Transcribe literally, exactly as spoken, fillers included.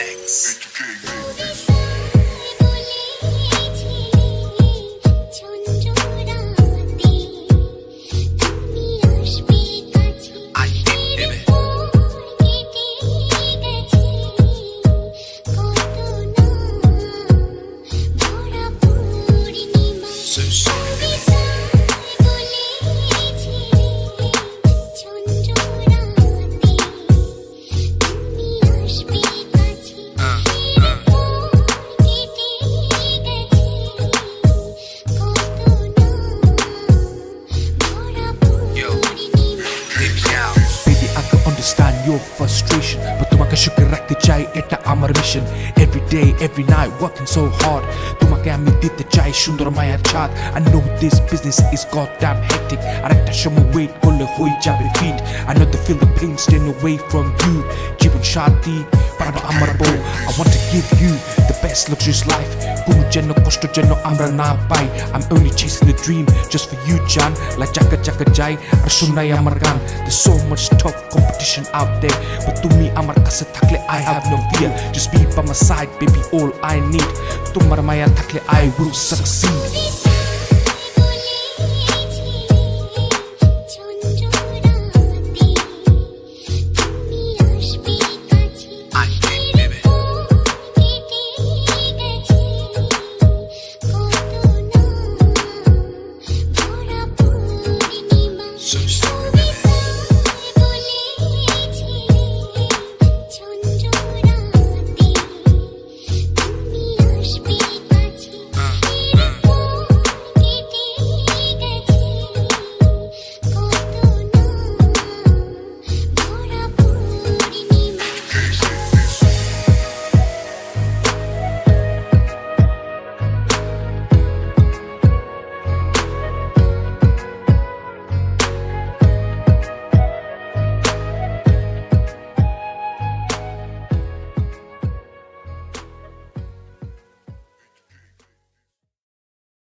mix. Your frustration, but তোমাকে সুখে রাখতে চাই এটা আমার mission every day every night working so hard তোমাকে আমি দিতে চাই সুন্দর মায়ার ছাদ I know this business is goddamn hectic আর একটা সময় wait করলে হয়ে যাবে feed I know the feel the pain staying away from you জীবন সাথী পারবো আমার বউ I want to give you the best luxurious life কোনো যেন কষ্ট যেন আমরা না পাই I'm only chasing the dream just for you John like জায়গা জায়গা যাই আর শোনাই আমার গান there's so much tough competition out there but তুমি আমার কাছে থাকলে I have no fear just be by my side baby all I need তোমার মায়া থাকলে I will succeed